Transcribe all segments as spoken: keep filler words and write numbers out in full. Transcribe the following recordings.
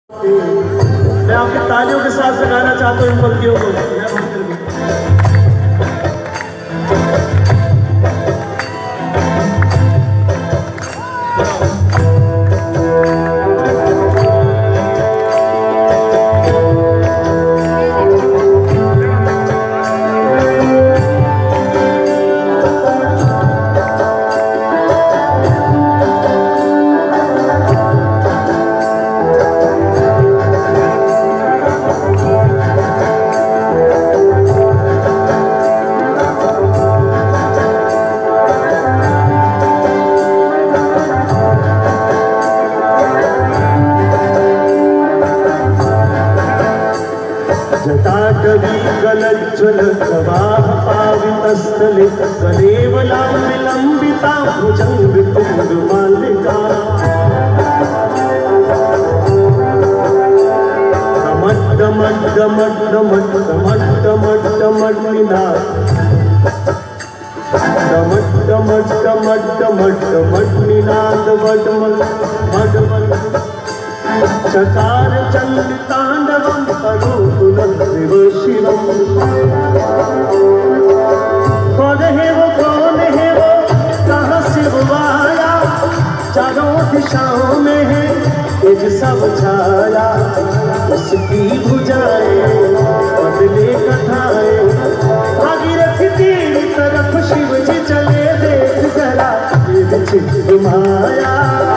मैं आपकी तालियों के साथ लगाना चाहता हूँ इन पंक्तियों को। जटाटवी गलज्ज्वल प्रवाह पावितस्थले कलेवलां विलम्बिता भुजंग तुंग मालिका डमड्डमड्डमड्डमड्डमड्डमड्डमड्डिना डमड्डमड्डमड्डमड्डमड्डमड्डिनाद वड्मड् मड्मड् चकार चंड तांडवं करोतुलंत्रिव शिवम। कौन है वो कौन है वो कहाँ से वो आया, चारों दिशाओं में है एक सब छाया। उसकी भुजाएं बदले कथाएं, भागीरथ तीर तरफ शिव जी चले, देख जरा ये विचित्र माया।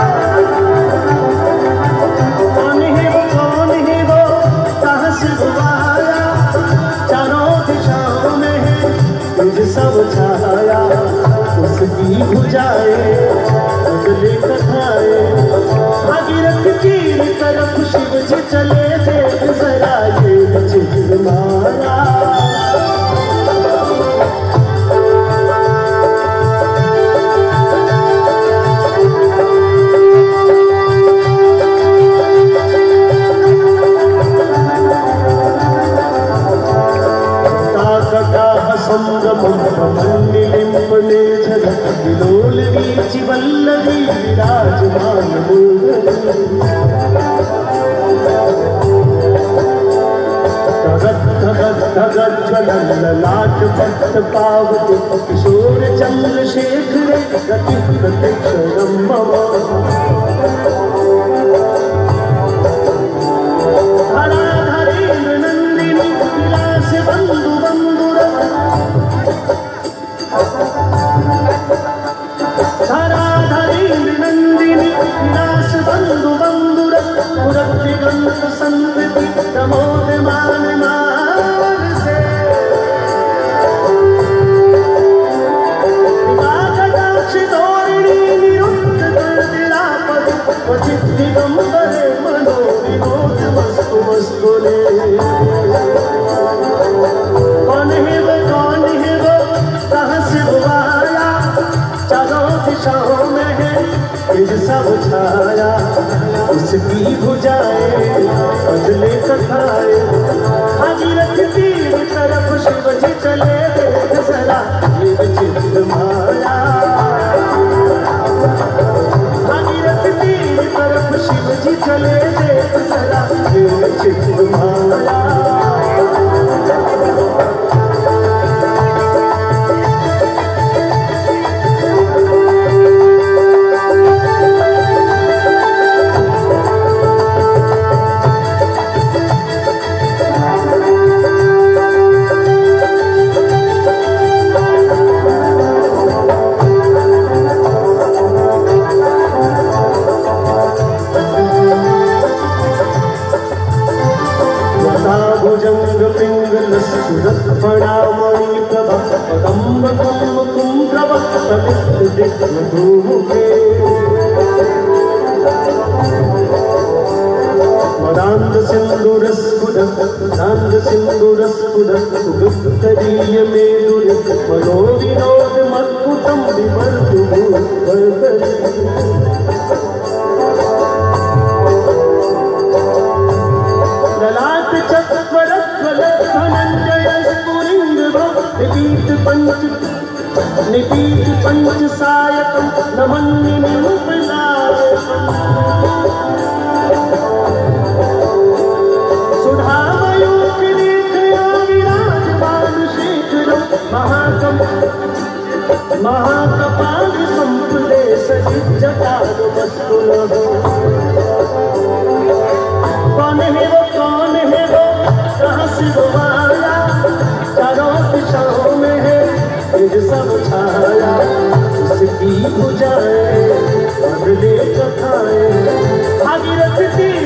सब छाया उसकी भुजाएं बदले कथाएं, भागीरथ तीर तरफ शिव जी चले, देख जरा ये विचित्र माया। संगमंगलिम्बने झलक विलोलवीचि वल्लवी विराजमान धगत धगत धगत ज्वलन ललाट पट्ट पावते, किशोर चंद्रशेखरे गति प्रतीक्षणं मम। धराधरेन्द्र नंदिनी विलास बंधु बंधुर, धराधरेन्द्र नंदिनी विलास बंधु बंधुर, पुरदिगंत संवृति प्रमोदमान मान से। विवाहदाक्ष धोरिणी निरुद्ध दुर्दिरापद, क्वचित् दिगंबरे मनो विनोद वस्तु वस्तुले। कौन है वो कौन है वो कहाँ से वो आया, चारों दिशाओं में है ये सब छाया। उसकी भुजाएं बदले कथाएं, भागीरथ तीर तरफ शिव जी चले, देख जरा ये विचित्र माया। भागीरथ तीर तरफ शिव जी चले, देख जरा ये विचित्र माया। भुजंग पिंगल सुरत फणामणि प्रभा कदम्ब कुंभ कुंभ्रव पवित्र दिग्म धूमुखे। मदांध सिंधुरस्फुटं दांध सिंधुरस्फुटं सुगुप्तरीय मेरुर, मनोविनोद मद्भुतं विमर्दु वर्तते। ललाट चक्रध्वल धनंजय स्फुरिंगभो, निपीत पंच निपीत पंच सायकं नमन्निमुपलायकम्।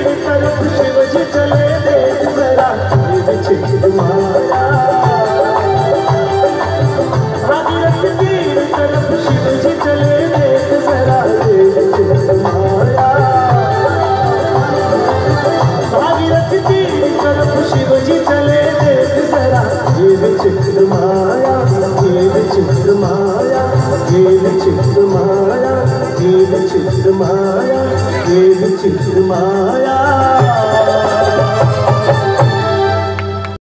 तीर तरफ शिव जी चले देख जरा ये विचित्र माया। भागीरथ तीर तरफ शिव जी चले देख जरा ये विचित्र माया। भागीरथ तीर तरफ शिव जी चले देख जरा ये विचित्र माया, ये विचित्र माया, ये विचित्र माया, ये विचित्र माया, ये विचित्र माया।